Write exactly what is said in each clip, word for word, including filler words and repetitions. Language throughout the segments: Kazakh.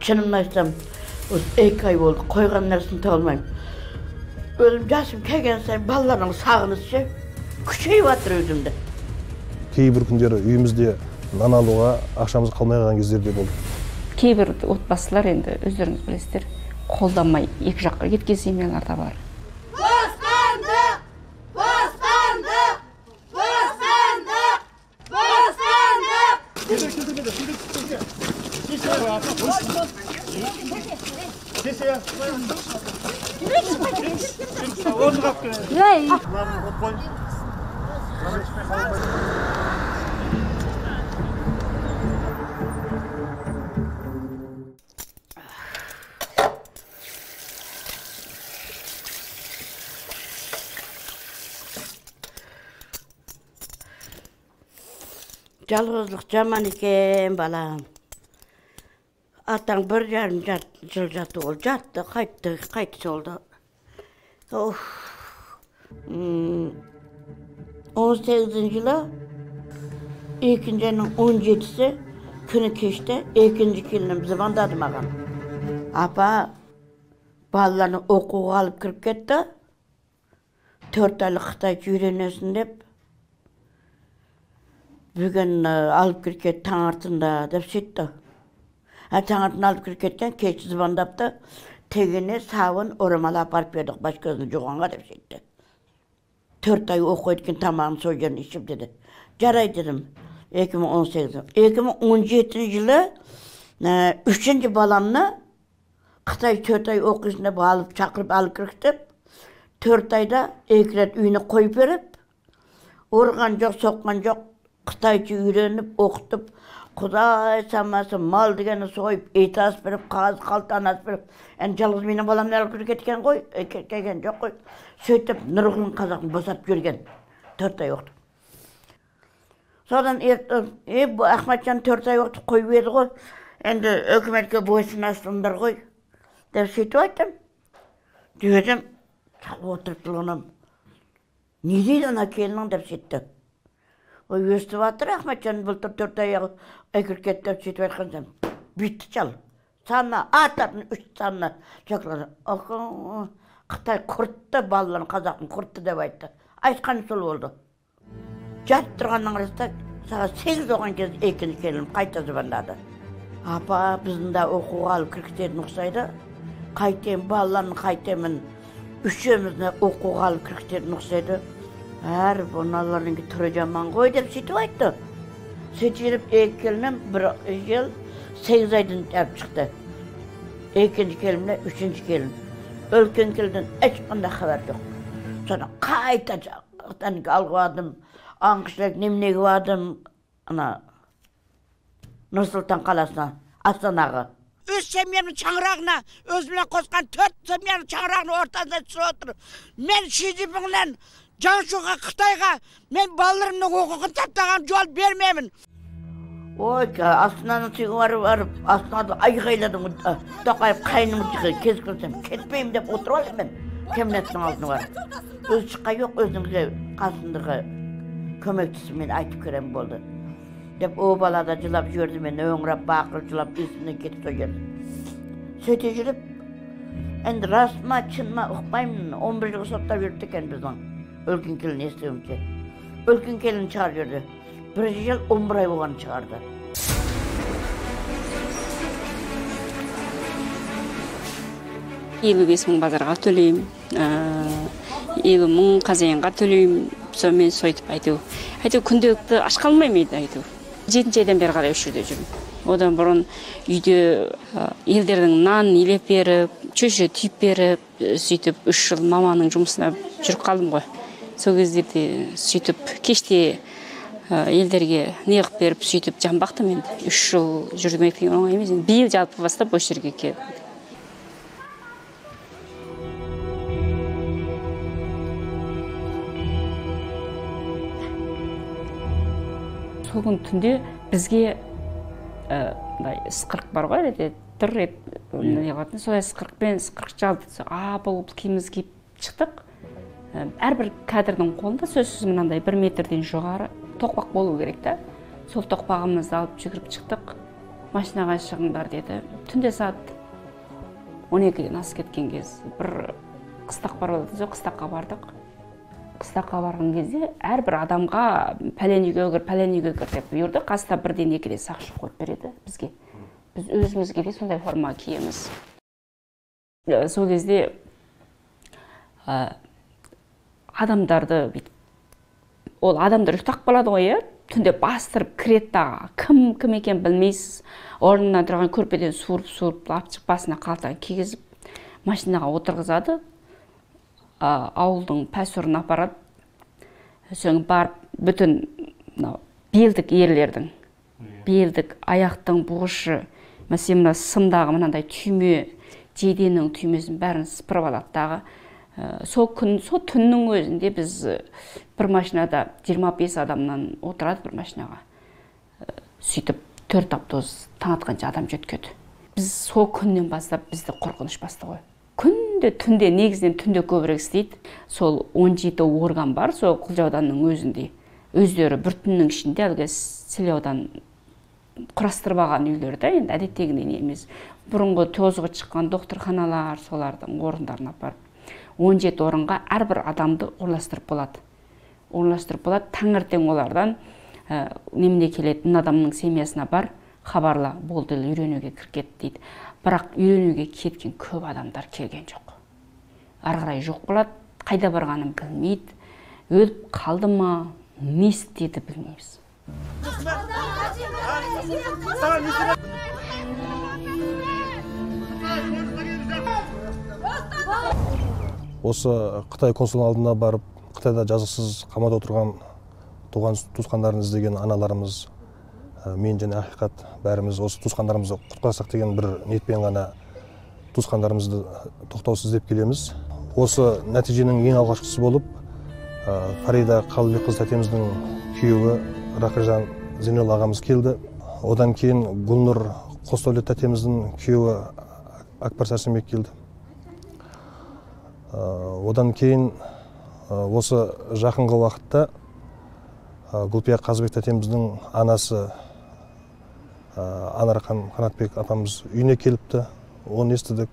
Çınımını açsam, iki ay oldu, koygan narasını tağılmayım. Ölüm жасым kelgen sayın ballarının sağınızca küçeyip atır özümde. Кейбір күндері үйімізде нан алуға ақшамыз қалмай қалған кездерде болды. Кейбір отбасылар енді өздеріңіз білесіздер, қолданмай екі жаққа кеткен семьялар да бар. Бостандық! Бостандық! Бостандық! Бостандық! Жалғыздық жаман екен, балам. Атаң бір жарым жыл жатты, ол жатты, қайтты, қайтты жолды. он сегізінші жылы, екінші айның он жетісі күні кешті, екінші келінім звондады маған. Апа, балаларны оқуға алып кіріп кетті, төрт айлық Қытайша үйренесің деп, бүгін алып кіріп кетті таңертеңда деп сөйтті. Таңертең алып кіріп кеткен, кеш звондапты, тегіне сабын орамал апарып бердік, баш көзін жуғанға деп сөйтті. Төрт ай оқу еткен тамағын сол жерін ішіп деді. Жарай дедім, екі мың он сегіз. екі мың он жетінші жылы үшінші баламны Қытай төрт ай оқисында алып шақырып алып кіріктіп, төрт айда екі рет үйіне қойып беріп, ұрған жоқ, соққан жоқ, Қытайша үйреніп, оқытып, Құдай самасы мал дегені сойып, ет асып беріп, қағаз қалтаны асып беріп, ән жалғыз менің баламны алып кіріп кеткен ғой, кеткен жоқ қой. Сөйтіп, нұрғын қазағын босап жүрген, төрт ай оқытып. Содан е, бұл Ахматжан төрт ай оқытып қойып еді ғой, енді өкіметке бойсынасыңдар ғой, деп сөйтіп айттым. Дедім, сал отырып тұрғанам, не дейді ана келінің деп сөйтті. Ой, өстіп атыр, Ахматжан бұлтыр төрт аяғы әкір кетті деп сөйтіп айтқансам, бүйтті чал. Санына, ататын үш санына жақылады. Қытай құртты, балаларын қазақтың құртты деп айтты. Айтқаны сол болды. Жат тұрғанның арасында сағат сегіз оған кез екінші келім қайта звондады. Апа, біздің да оқуға алып кіргізетін ұқсайды. Қайтем, балаларын қайтемін, үшеумізді оқуға алып кіргізетін ұқсайды. Әр бұналардың түрі жаман ғой деп сөйтіп айтты. Сөйтіп жүріп, екі келінім бір жыл сегіз айдан жап шықты. Екінші келімде, үшінші келім. Өлкен келден ешқандай хабар жоқ. Sonra қайта жақтан алғадым, аңғышылық немнеге бардым, ана Нұрсұлтан қаласына, Астанаға. Өз семьямның шаңырағына, өзімнен қосқан төрт семьяның шаңырағының ортасында түсіп отыр. Мен Шидипіңнен Жаңшуға, Қытайға, мен балаларымның оқуғын таптаған жол бермеймін. Ой, Астананың тегі барып, Астанада айғайладым, Тоқаев қайнымыз жығы кез көрсем, кетпеймін деп отырып алып мен, кемнеттің алдына барып. Өз шыққа жоқ, өзімізге қасындағы көмектісі мен айтып көрем болды. Деп о балада жылап жүрді мен, өңірап, бақыр жылап, есімнен кетіп той жүрді. Сөйте жүріп, енді рас ма, чын ма, ұқпаймын, он бір жылғы соттап жүрді екен біздің. Өлкен келін естуімше. Өлкен келін шығар жүрді. Bir yıl on bir ay болған шығарды. елу бес мың базарға төлеймін, елу мың қазанға төлеймін, сонымен сойтып айту. Айту күнделікті аш қалмаймын айту. жетінші айдан бері қарай үш жерде жүрмін. Одан бұрын үйде елдердің нан илеп беріп, шөже түйіп беріп, сөйтіп үш жыл маманың жұмысына жүріп қалдым ғой. Сол кездерде сөйтіп кеште елдерге неғып беріп, сөйтіп жан бақтым енді. үш жыл жүрмек деген оңай емес. Биыл жалпы бастап осы жерге келдім. Сол күн түнде бізге ысқырық бар ғой, тұр рет неғатын, солай ысқырықпен ысқырық жалды. А, бұл киіміз киіп шықтық. Әрбір кадрдың қолында сөзсіз мынандай бір метрден жоғары тоқпақ болу керек та. Сол тоқпағымызды алып жүгіріп шықтық. машинаға шығыңдар деді. Түнде саат он екіден асып кеткен кез бір қыстақ бар болды, сол қыстаққа бардық. Қыстаққа барған кезде әрбір адамға пәлен үйге кір, пәлен үйге кір деп бұйырды. Қасында бірден екіде сақшы қойып береді бізге. Біз өзімізге де сондай форма киеміз. Сол кезде адамдарды ол адамдар ұйықтап қалады ғой, түнде бастырып кіреді дағы, кім кім екен білмейсіз. Орнынан тұрған көрпеден суырып-суырып, лапчық басына қалтаны кигізіп, машинаға отырғызады. Ауылдың пәсөрін апарады. Соң барып бүтін белдік ерлердің, белдік аяқтың бұғышы, мәселен мына сымдағы мынандай түйме, жейденің түймесін бәрін сыпырып алады дағы. Сол күн, сол түннің өзінде біз бір машинада жиырма бес адамнан отырады бір машинаға. Сөйтіп төрт автобус таң атқанша адам жеткеді. Біз сол күннен бастап бізді қорқыныш басты ғой. Күнде түнде, негізінен түнде көбірек істейді. Сол он жеті орган бар, сол Құлжауданның өзінде. Өздері бір түннің ішінде әлгі Селеудан құрастырып алған үйлерді, енді әдеттегідей емес. Бұрынғы тозығы шыққан докторханалар, солардың орындарына апарып. он жеті орынға әрбір адамды орналастырып болады. Орналастырып болады, таңертең олардан немене келеді, мына адамның семьясына бар, хабарла, болды, үйренуге кіргет дейді. Бірақ үйренуге кеткен көп адамдар келген жоқ. Ары қарай жоқ болады, қайда барғанын білмейді, өліп қалды ма, не істеді білмейміз. Осы Қытай консулының алдына барып, Қытайда жазықсыз қамауда отырған туған туысқандарын іздеген аналарымыз, мен және ақиқат бәріміз осы туысқандарымызды құтқарсақ деген бір ниетпен ғана туысқандарымызды тоқтаусыз іздеп келеміз. Осы нәтиженің ең алғашқысы болып, Фарида Қалыбекқызы тәтеміздің күйеуі Рақажан Зейнел ағамыз келді. Одан кейін Гүлнұр Қосдәулет тәтеміздің күйеуі Акбар Сәрсенбек келді. Одан кейін осы жақынғы уақытта Гүлпия Қазыбек тәтеміздің анасы Анархан Қанатбек апамыз үйіне келіпті, оны естідік.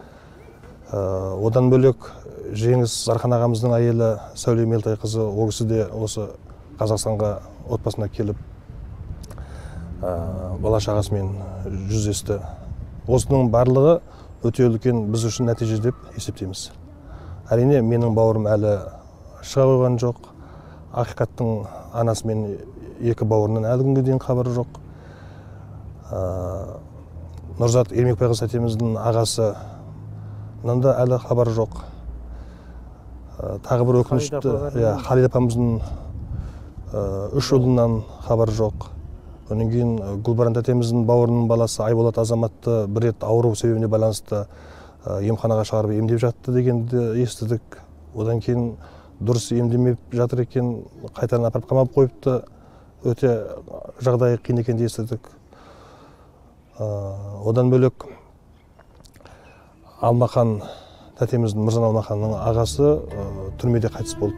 Одан бөлек Жеңіс Зархан ағамыздың әйелі Сәуле Мелтайқызы, ол кісі де осы Қазақстанға отбасына келіп бала шағасымен жүздесті. Осының барлығы өте үлкен біз үшін нәтиже деп есептейміз. Әрине, менің бауырым әлі шыға қойған жоқ. Ақиқаттың анасы мен екі бауырынан әлі күнге дейін хабары жоқ. Нұрзат Ермекбайқызы тәтеміздің ағасы да әлі хабары жоқ. Тағы бір өкінішті, Халида апамыздың үш ұлынан хабары жоқ. Онан кейін Гүлбаран тәтеміздің бауырының баласы Айболат Азаматты бір рет ауру себебіне байланысты емханаға шығарып емдеп жатты дегенді естідік. Одан кейін дұрыс емдемеп жатыр екен, қайтадан апарып қамап қойыпты. Өте жағдайы қиын екенді естідік. Одан бөлек Алмахан тәтеміздің, Мырзан Алмаханның ағасы түрмеде қайтыс болды.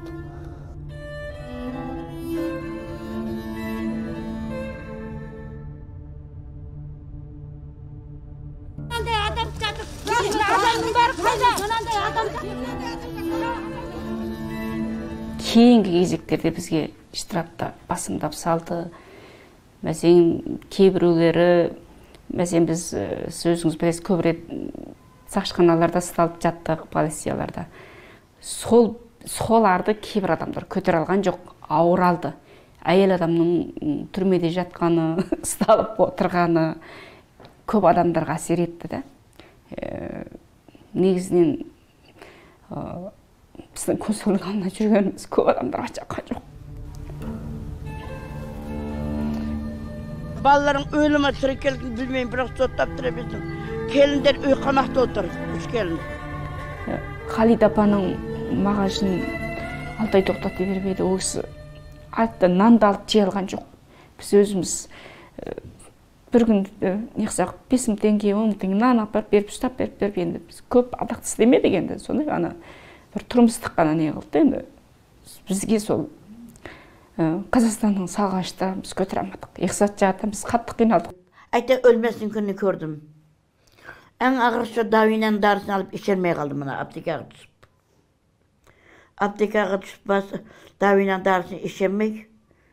Кейінгі кезектерде бізге штрафта басымдап салды. Мәселен, кейбіреулері, мәселен біз сөзіңіз білесіз, көп рет сақшықаналарда ұсталып жаттық, полицияларда. Соларды кейбір адамдар көтер алған жоқ, ауыр алды. Әйел адамның түрмеде жатқаны, ұсталып отырғаны көп адамдарға әсер етті. Негізінен біздің консулдың алдында жүргеніміз көп адамдарға жаққан жоқ. Балаларың өлімі тірі келгін білмеймін, бірақ соттап тұра бердім. Келіндер үй қамақта отыр, үш келін. Халида апаның мағашын Алтай тоқтатып бермеді, ол кісі атты нанды алып жей алған жоқ. Біз өзіміз бір күн неқсақ бес мың теңге, он мың теңге нан апарып беріп, ұстап беріп беріп, енді біз көп адақты істемедік енді, сондай ғана бір тұрмыстық қана не қылды енді. Бізге сол Қазақстанның салғаныштарын біз көтере алмадық. Иқсат жағынан біз қатты қиналдық. Ayta ölmesin gününü gördüm. En ağırsı davinen darısını alıp içermeye kaldım buna aptekağa düşüp. Aptekağa düşüp bas davinen darısını içermek.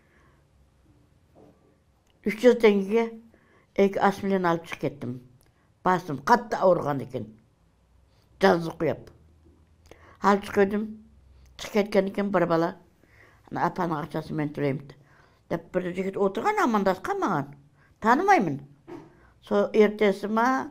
üç yüz tengeye iki asmilen alıp çık ettim. Bastım, katta ağırgan eken. Cazlık yap. Alıp çıkıyordum. Çık etken eken bir bala. Apanın akçası men türeyim. Dep bir jigit oturgan amandas kalmagan. Tanımayımın. So ertesi ma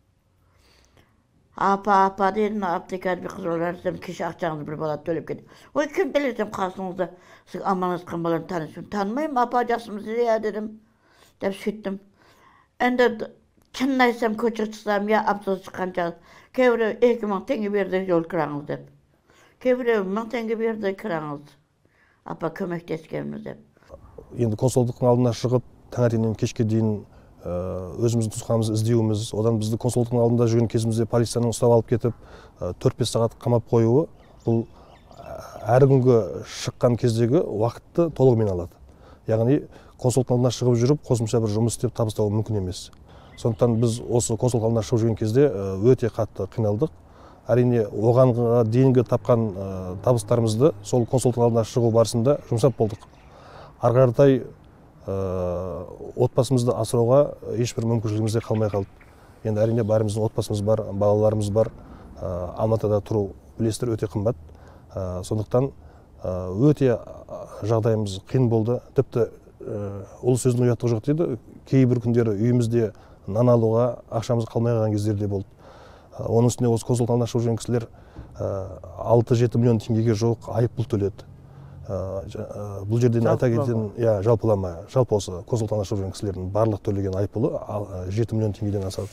apa apa dedim aptekar bir kız olarsam kişi akçağınızı bir bala төлеп ketdi. Oy kim bilirsem kasınızda siz amanız kımbalarını tanışın. Tanımayım apa acaksınız ya dedim. Dep süttüm. Ende çınlaysam köçe çıksam ya apsız çıkanca kevre iki ming tenge berdi yol kırağınız dep. Kevre ming tenge berdi kırağınız. Apa kömekteşkemiz dep. Енді консулдықтың алдына шығып, таңертеңнен кешке дейін өзіміздің туысқанымызды іздеуіміз, одан бізді консулдықтың алдында жүрген кезімізде полицияның ұстап алып кетіп, төрт бес сағат қамап қоюы, бұл әр күнгі шыққан кездегі уақытты толығымен алады. Яғни консулдықтың алдына шығып жүріп, қосымша бір жұмыс істеп табыстау мүмкін емес. Сондықтан біз осы консулдықтың алдына шығып жүрген кезде өте қатты қиналдық. Әрине оған дейінгі тапқан табыстарымызды сол консулдықтың алдына шығу барысында жұмсап болдық. Ары қаратай отбасымызды асырауға ешбір мүмкіншілігіміз де қалмай қалды. Енді әрине бәріміздің отбасымыз бар, балаларымыз бар. Алматыда тұру білесіздер өте қымбат. Сондықтан өте жағдайымыз қиын болды. Тіпті ол сөздің ұяттығы жоқ дейді. Кейбір күндері үйімізде нан алуға ақшамыз қалмай қалған кездер де болды. Оның үстіне осы консулдықтан шығып жүрген кісілер алты жеті миллион теңгеге жуық айыппұл төледі. Бұл жерден айта кететін, я жалпылама, жалпы осы консулдықтан шығып жүрген кісілердің барлық төлеген айыппұлы жеті миллион теңгеден асады.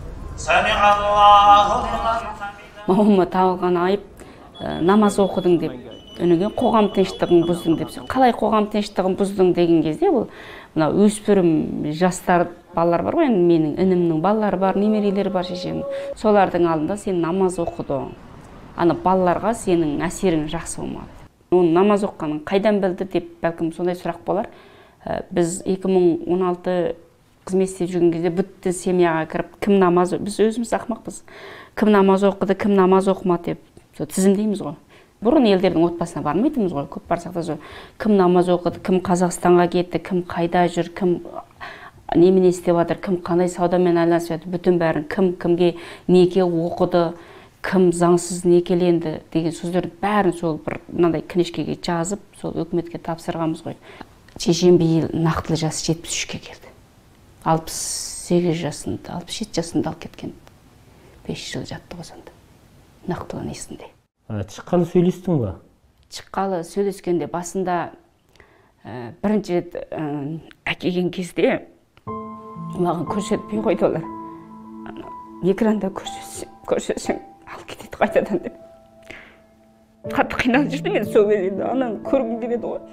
Мамама тағылған айып намаз оқыдың деп, өнеген қоғам тыныштығын бұздың деп. Қалай қоғам тыныштығын бұздың деген кезде бұл мына өспірім жастар балалар бар ғой, енді менің інімнің балалары бар, немерелері бар шешемнің. Солардың алдында сен намаз оқыдың. Ана балаларға сенің әсерің жақсы болмады. Оның намаз оққанын қайдан білді деп бәлкім сондай сұрақ болар. Біз екі мың он алты қызмет істеп жүрген кезде бүтті семьяға кіріп, кім намаз, біз өзіміз ақмақпыз. Кім намаз оқыды, кім намаз оқымады деп тізімдейміз ғой. Бұрын елдердің отбасына бармайтынбыз ғой, көп барсақ та кім намаз оқыды, кім Қазақстанға кетті, кім қайда жүр, кім немен істеп жатыр, кім қандай саудамен айналысып жатыр, бүтін бәрін кім кімге неке оқыды, кім заңсыз некеленді деген сөздерді бәрін сол бір мынандай книжкеге жазып, сол өкіметке тапсырғанбыз ғой. Шешем биыл нақтылы жасы жетпіс үшке келді. алпыс сегіз жасында, алпыс жеті жасында алып кеткен. бес жыл жатты ғой сонда. Нақтылы несінде. Шыққалы сөйлестің ба? Шыққалы сөйлескенде басында бірінші рет әкелген кезде маған көрсетпей қойды олар. Экранда көрсетсең алып кетеді қайтадан деп. Қатты қиналып жүрді мен сол кезде, ананы көргім келеді ғой.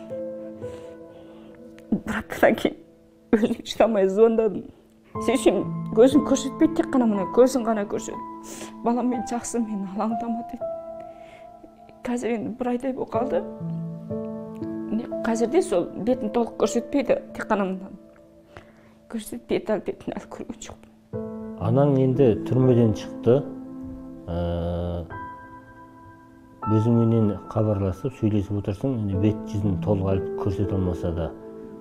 Бір аптадан кейін өзім шыдамай звондадым. Шешем көзін көрсетпейді, тек қана мына көзін ғана көрсетіп. Балам мен жақсы, мені алаңдама дейді. Қазір енді бір айдай болып қалды. Қазірде сол бетін толық көрсетпейді, тек қана мына көрсетпейді, ал бетін әлі көрген жоқпын. Анаң енді түрмеден шықты. Өзіңменен хабарласып, сөйлесіп отырсың, бет жүзін толық алып көрсете алмаса да.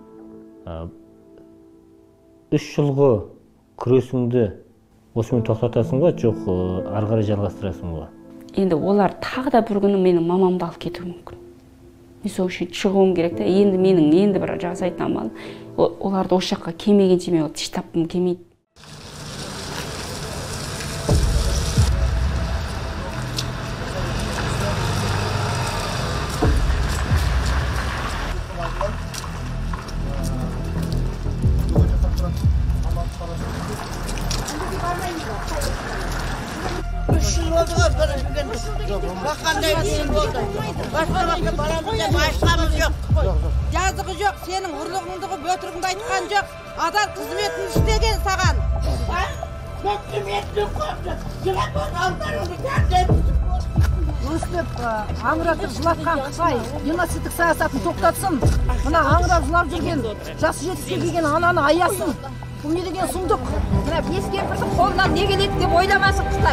Үш жылғы күресіңді осымен тоқтатасың ба, жоқ ары қарай жалғастырасың ба? Енді олар тағы да бір күні менің мамамды алып кетуі мүмкін. Мен сол үшін шығуым керек те, енді менің енді бір жасайтын амалым, оларды осы жаққа келмегенше мен тіш тапқым келмейді. Жазығы жоқ, сенің ұрлығыңды өтірігіңді айтқан жоқ. Адал қызметін істеген саған. Өстіп, аңыратып жылатқан Қытай геноцидтік саясатын тоқтатсын. Мына аңырап жылап жүрген, жасы жетпіске келген ананы аясын. бұл не деген сұмдық? Мына бес кемпірдің қолынан не келеді деп ойламасын Қытай.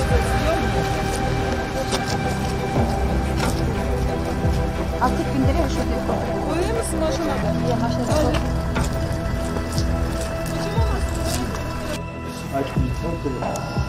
Ал кеткендер ошо деп қоймысың ошоны? Иә, машинада қой.